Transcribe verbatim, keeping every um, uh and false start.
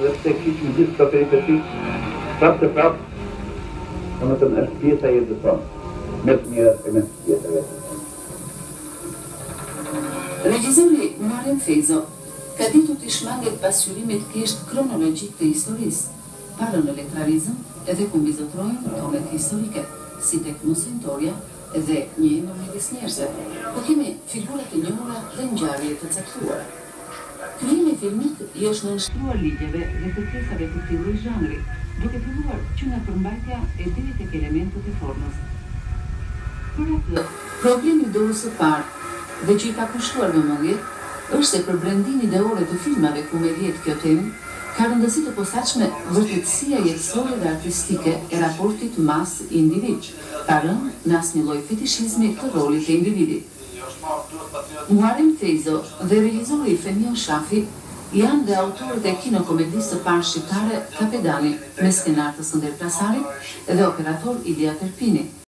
dhe pse kishim gjithë këto peripeti, prapë të prapë, domethënë është pjesa e jetës tonë, me të mirat e me të pjesave. Regjizori Muharrem Feyzo ka ditur të shmanget pasqyrimit thjesht kronologjik të historisë, parë në letralizëm edhe ku mbizotrojnë tonet historike, si tek Mosintoria edhe një emër midis njerëzve, po kemi figurat e njohura dhe ngjarje të caktuara. Krijimi i filmit i është nënshtruar ligjeve dhe kërkesave të këtij lloji zhanri, duke filluar që nga përmbajtja e deri tek elementët e formës. Për atë, problemi dorës së parë dhe që i ka kushtuar vëmendje është se për brendimin ideore të filmave ku me vjet kjo temë, ka rëndësi të posaçme vërtetësia jetësore dhe artistike e raportit mas-individ, pa rënë në asnjë lloj fetishizmi të rolit të individit. Muharrem Feyzo dhe regjizori Femion Shafi janë dhe autorët e kinokomedisë së parë shqiptare Kapedani, me skenartë Nder Plasarit dhe operator Ilia Terpini.